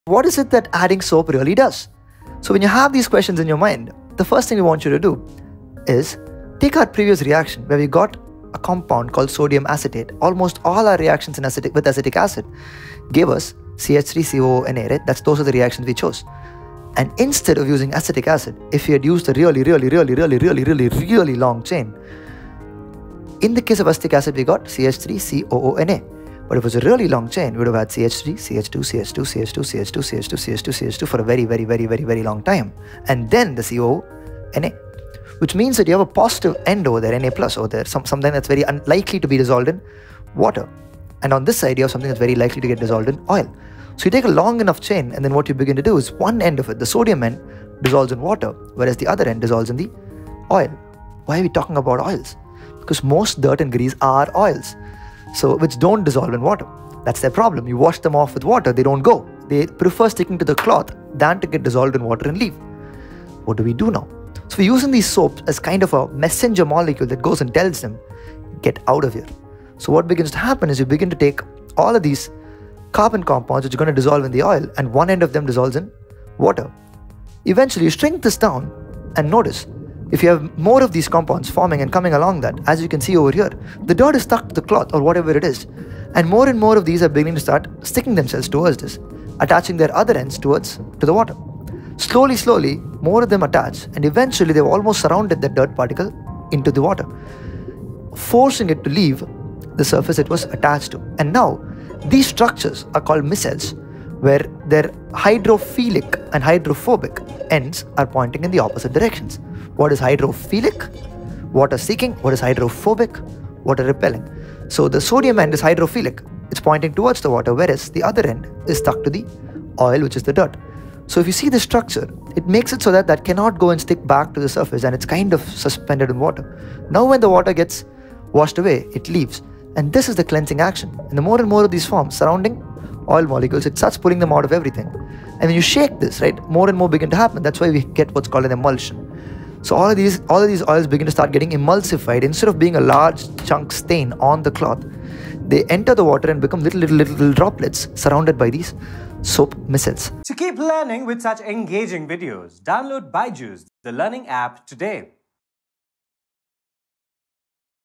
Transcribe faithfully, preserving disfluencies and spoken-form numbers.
What is it that adding soap really does? So when you have these questions in your mind, the first thing we want you to do is take our previous reaction where we got a compound called sodium acetate. Almost all our reactions in acetic, with acetic acid gave us C H three C O O N A, right? That's, those are the reactions we chose. And instead of using acetic acid, if we had used a really, really, really, really, really, really, really long chain, in the case of acetic acid, we got C H three C O O N A. But if it was a really long chain, we would have had C H three, C H two, C H two, C H two, C H two, C H two, C H two, C H two for a very, very, very, very, very long time. And then the C O O N A, which means that you have a positive end over there, Na plus over there, some, something that's very unlikely to be dissolved in water. And on this side, you have something that's very likely to get dissolved in oil. So you take a long enough chain, and then what you begin to do is one end of it, the sodium end, dissolves in water, whereas the other end dissolves in the oil. Why are we talking about oils? Because most dirt and grease are oils, so which don't dissolve in water. That's their problem. You wash them off with water, they don't go. They prefer sticking to the cloth than to get dissolved in water and leave. What do we do now? So we're using these soaps as kind of a messenger molecule that goes and tells them, get out of here. So what begins to happen is you begin to take all of these carbon compounds which are going to dissolve in the oil, and one end of them dissolves in water. Eventually you shrink this down and notice, if you have more of these compounds forming and coming along that, as you can see over here, the dirt is stuck to the cloth or whatever it is, and more and more of these are beginning to start sticking themselves towards this, attaching their other ends towards to the water. Slowly, slowly, more of them attach, and eventually they've almost surrounded that dirt particle into the water, forcing it to leave the surface it was attached to. And now, these structures are called micelles, where their hydrophilic and hydrophobic ends are pointing in the opposite directions. What is hydrophilic? Water seeking. What is hydrophobic? Water repelling. So the sodium end is hydrophilic. It's pointing towards the water, whereas the other end is stuck to the oil, which is the dirt. So if you see the structure, it makes it so that that cannot go and stick back to the surface, and it's kind of suspended in water. Now when the water gets washed away, it leaves. And this is the cleansing action. And the more and more of these form surrounding oil molecules, it starts pulling them out of everything. And when you shake this, right, more and more begin to happen. That's why we get what's called an emulsion. So all of these, all of these oils begin to start getting emulsified. Instead of being a large chunk stain on the cloth, they enter the water and become little, little, little, little droplets surrounded by these soap micelles. To keep learning with such engaging videos, download BYJU'S, the learning app, today.